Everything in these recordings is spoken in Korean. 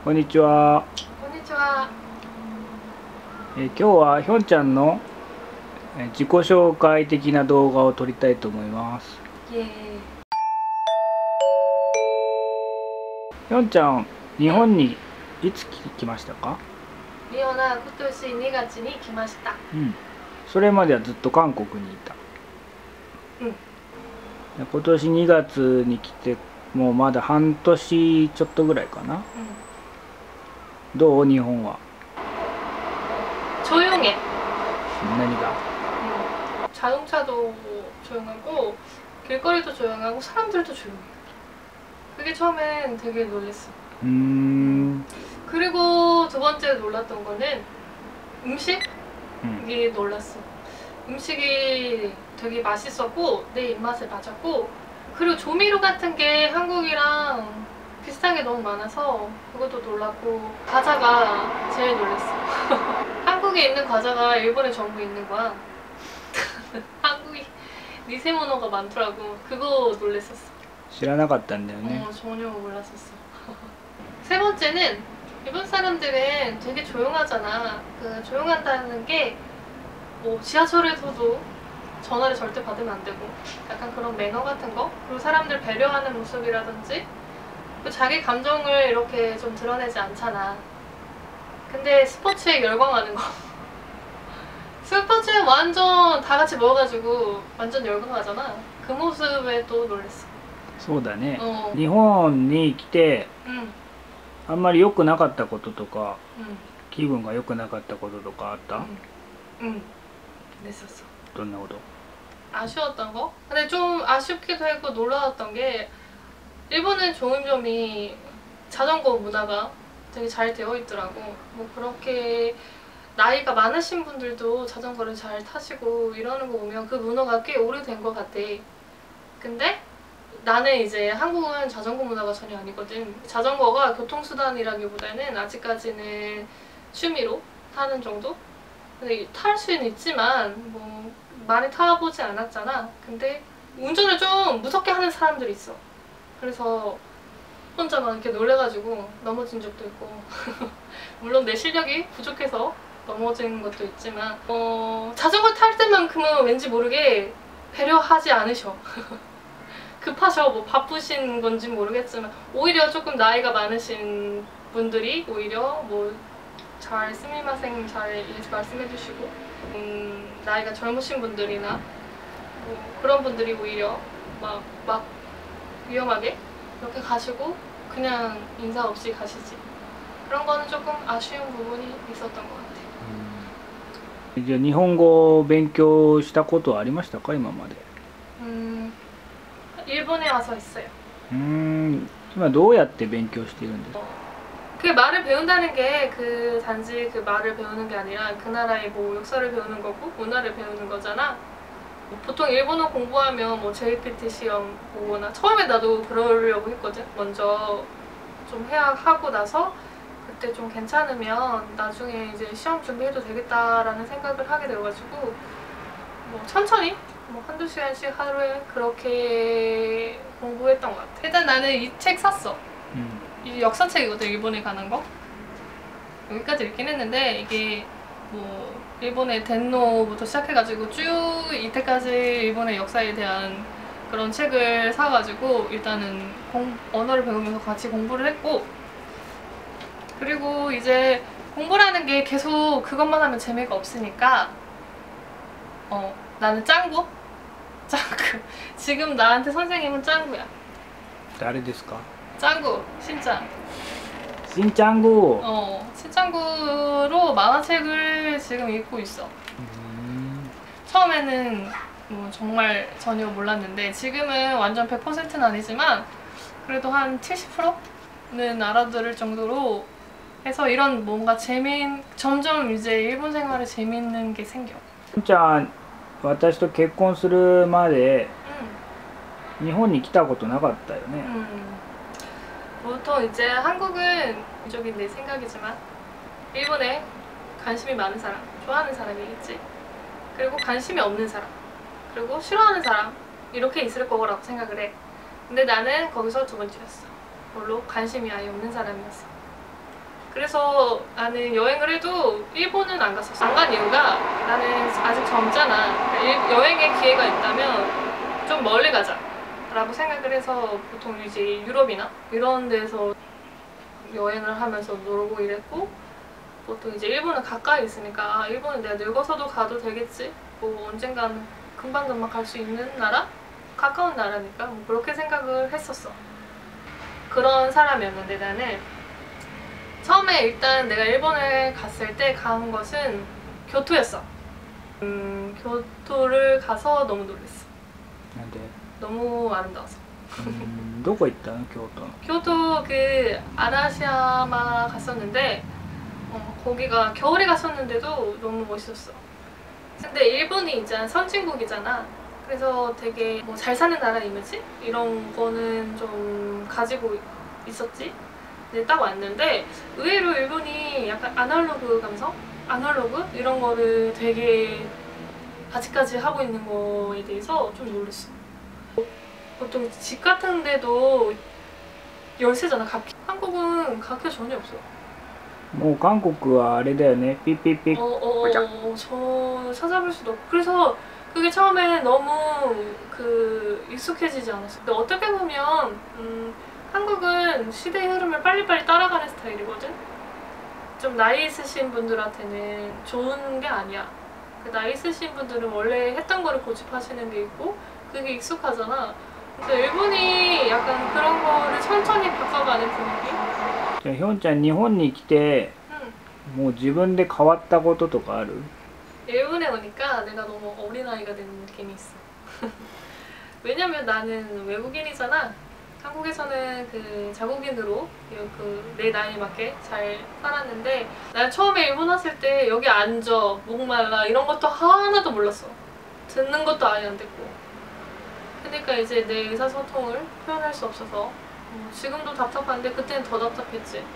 こんにちは。 こんにちは。 今日はひょんちゃんの自己紹介的な動画を撮りたいと思います。 イエーイ。 ひょんちゃん、日本にいつ来ましたか？ リオナ、今年2月に来ました。 それまではずっと韓国にいた。今年2月に来てもうまだ半年ちょっとぐらいかな。どう？日本は。 조용해. 何が？ 자동차도 조용하고 길거리도 조용하고 사람들도 조용해. 그게 처음엔 되게 놀랬어. 그리고 두 번째 놀랐던 거는 음식이 놀랐어. 음식이 되게 맛있었고 내 입맛에 맞았고, 그리고 조미료 같은 게 한국이랑 비슷한 게 너무 많아서 그것도 놀랐고, 과자가 제일 놀랐어. 한국에 있는 과자가 일본에 전부 있는 거야. 한국이 니세모노가 많더라고. 그거 놀랬었어. 知らなかったんだよね。 전혀 몰랐었어. 세 번째는 일본 사람들은 되게 조용하잖아. 그 조용하다는 게 뭐 지하철에서도 전화를 절대 받으면 안 되고, 약간 그런 매너 같은 거, 그리고 사람들 배려하는 모습이라든지, 자기 감정을 이렇게 좀 드러내지 않잖아. 근데 스포츠에 열광하는 거. 스포츠에 완전 다 같이 모여가지고 완전 열광하잖아. 그 모습에 또 놀랬어. そうだね。日本に来てあんまり良くなかったこととか、気分が良くなかったこととかあった？ 냈었어. どんなこと？ 아쉬웠던 거? 근데 좀 아쉽기도 했고 놀라웠던 게, 일본은 좋은 점이 자전거 문화가 되게 잘 되어 있더라고. 뭐 그렇게 나이가 많으신 분들도 자전거를 잘 타시고 이러는 거 보면 그 문화가 꽤 오래된 것 같아. 근데 나는 이제 한국은 자전거 문화가 전혀 아니거든. 자전거가 교통수단이라기보다는 아직까지는 취미로 타는 정도? 근데 탈 수는 있지만 뭐 많이 타보지 않았잖아. 근데 운전을 좀 무섭게 하는 사람들이 있어. 그래서 혼자 막 이렇게 놀래가지고 넘어진 적도 있고 물론 내 실력이 부족해서 넘어진 것도 있지만 자전거 탈 때만큼은 왠지 모르게 배려하지 않으셔. 급하셔. 뭐 바쁘신 건지 모르겠지만 오히려 조금 나이가 많으신 분들이 오히려 뭐 잘 스미마생 잘 말씀해 주시고, 나이가 젊으신 분들이나 뭐 그런 분들이 오히려 막 위험하게 이렇게 가시고 그냥 인사 없이 가시지. 그런 거는 조금 아쉬운 부분이 있었던 것 같아. じゃあ日本語を勉強したことはありましたか？今まで。 일본에 와서 했어요. 今どうやって勉強しているんですか？ 그 말을 배운다는 게 그 단지 그 말을 배우는 게 아니라 그 나라의 뭐 역사를 배우는 거고 문화를 배우는 거잖아. 보통 일본어 공부하면 뭐 JPT 시험 보거나, 처음에 나도 그러려고 했거든. 먼저 좀 하고 나서 그때 좀 괜찮으면 나중에 이제 시험 준비해도 되겠다라는 생각을 하게 되어가지고 뭐 천천히 뭐 한두 시간씩 하루에 그렇게 공부했던 것 같아. 일단 나는 이 책 샀어. 이 역사책이거든, 일본에 가는 거. 여기까지 읽긴 했는데 이게 뭐 일본의 덴노부터 시작해가지고 쭉 이때까지 일본의 역사에 대한 그런 책을 사가지고 일단은 언어를 배우면서 같이 공부를 했고, 그리고 이제 공부라는 게 계속 그것만 하면 재미가 없으니까 나는 짱구? 지금 나한테 선생님은 짱구야. 誰ですか？ 짱구, 신짱. 신짱구. 신짱구로 만화책을 지금 읽고 있어. 처음에는 뭐 정말 전혀 몰랐는데 지금은 완전 100%는 아니지만 그래도 한 70%는 알아들을 정도로 해서 이런 뭔가 점점 이제 일본 생활에 재밌는 게 생겨. ちゃん、私と結婚するまで日本に来たことなかったよね。 보통 이제 한국은 이쪽인 내 생각이지만 일본에 관심이 많은 사람, 좋아하는 사람이겠지. 그리고 관심이 없는 사람, 그리고 싫어하는 사람, 이렇게 있을 거라고 생각을 해. 근데 나는 거기서 두 번째였어. 별로 관심이 아예 없는 사람이었어. 그래서 나는 여행을 해도 일본은 안 갔었어. 안 간 이유가 나는 아직 젊잖아. 여행의 기회가 있다면 좀 멀리 가자 라고 생각을 해서 보통 이제 유럽이나 이런 데서 여행을 하면서 놀고 이랬고, 보통 이제 일본은 가까이 있으니까 아, 일본은 내가 늙어서도 가도 되겠지, 뭐 언젠간 금방금방 갈 수 있는 나라? 가까운 나라니까 뭐 그렇게 생각을 했었어. 그런 사람이었는데 나는 처음에 일단 내가 일본을 갔을 때 간 것은 교토였어. 교토를 가서 너무 놀랐어. 네. 너무 아름다워서. どこ行ったの京都の? 교토 그 아라시야마 갔었는데 거기가 겨울에 갔었는데도 너무 멋있었어. 근데 일본이 이제 선진국이잖아. 그래서 되게 뭐 잘 사는 나라 이미지? 이런 거는 좀 가지고 있었지. 근데 딱 왔는데 의외로 일본이 약간 아날로그 감성? 아날로그? 이런 거를 되게 아직까지 하고 있는 거에 대해서 좀 놀랐어. 보통 집 같은 데도 열쇠잖아, 가키. 한국은 가키가 전혀 없어. もう韓国はあれだよね。ピッピッピッ。 저 찾아볼 수도 없고. 그래서 그게 처음에 너무 익숙해지지 않았어. 근데 어떻게 보면 한국은 시대의 흐름을 빨리빨리 따라가는 스타일이거든? 좀 나이 있으신 분들한테는 좋은 게 아니야. 그 나이 있으신 분들은 원래 했던 거를 고집하시는 게 있고 그게 익숙하잖아. 근데 일본이 약간 그런 거를 천천히 바꿔가는 분위기? じゃあひょんちゃん日本に来てもう自分で変わったこととかある? 일본에 오니까 내가 너무 어린아이가 된 느낌이 있어. 왜냐면 나는 외국인이잖아. 한국에서는 그 자국인으로 내 나이에 맞게 잘 살았는데 난 처음에 일본 왔을 때 여기 앉아, 목말라 이런 것도 하나도 몰랐어. 듣는 것도 아예 안 듣고. 그러니까 이제 내 의사소통을 표현할 수 없어서 지금도 답답한데 그때는 더 답답했지.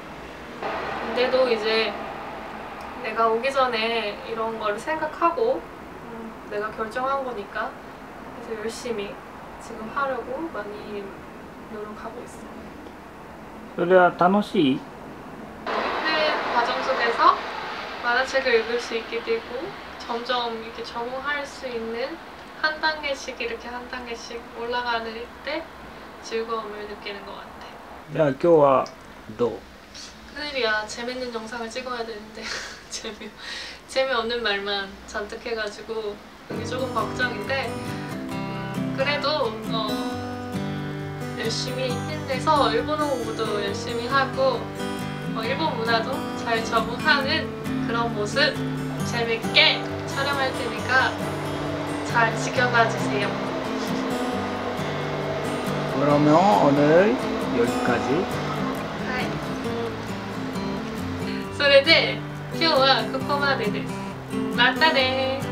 근데도 이제 내가 오기 전에 이런 거를 생각하고 내가 결정한 거니까 그래서 열심히 지금 하려고 많이 노력하고 있어. それは楽しい? 읽는 과정 속에서 만화책을 읽을 수 있게 되고 점점 이렇게 적응할 수 있는 한 단계씩 이렇게 한 단계씩 올라가는 때 즐거움을 느끼는 것 같아. じゃあ今日はどう? 큰일이야. 재밌는 영상을 찍어야 되는데 재미없는 말만 잔뜩 해가지고 그게 조금 걱정인데 그래도 열심히 힘내서 일본어 공부도 열심히 하고 일본 문화도 잘 적응하는 그런 모습 재밌게 촬영할 테니까 잘 지켜봐 주세요. 그러면 오늘 여기까지. それで今日はここまでです。またね。